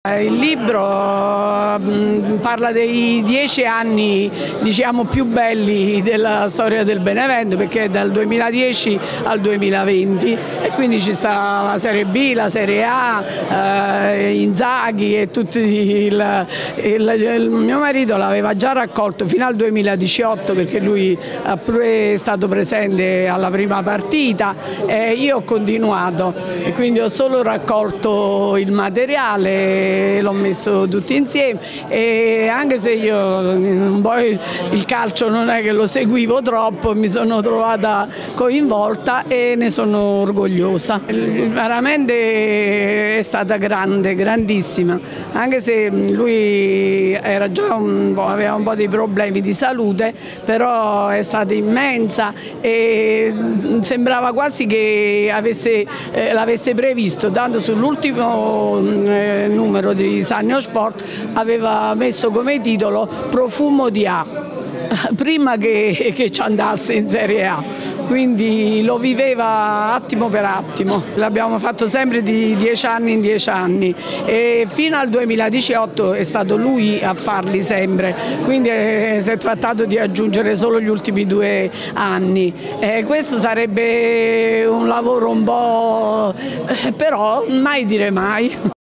Il libro parla dei 10 anni, diciamo, più belli della storia del Benevento, perché è dal 2010 al 2020 e quindi ci sta la Serie B, la Serie A, Inzaghi e tutti. Il mio marito l'aveva già raccolto fino al 2018 perché lui è pure stato presente alla prima partita e io ho continuato e quindi ho solo raccolto il materiale, l'ho messo tutti insieme e anche se io poi il calcio non è che lo seguivo troppo, mi sono trovata coinvolta e ne sono orgogliosa. Veramente è stata grande, grandissima, anche se lui era già aveva un po' di problemi di salute, però è stata immensa e sembrava quasi che l'avesse previsto, tanto sull'ultimo numero di Sannio Sport aveva messo come titolo Profumo di A, prima che ci andasse in Serie A, quindi lo viveva attimo per attimo. L'abbiamo fatto sempre di 10 anni in 10 anni e fino al 2018 è stato lui a farli sempre, quindi si è trattato di aggiungere solo gli ultimi 2 anni. Questo sarebbe un lavoro un po', però mai dire mai.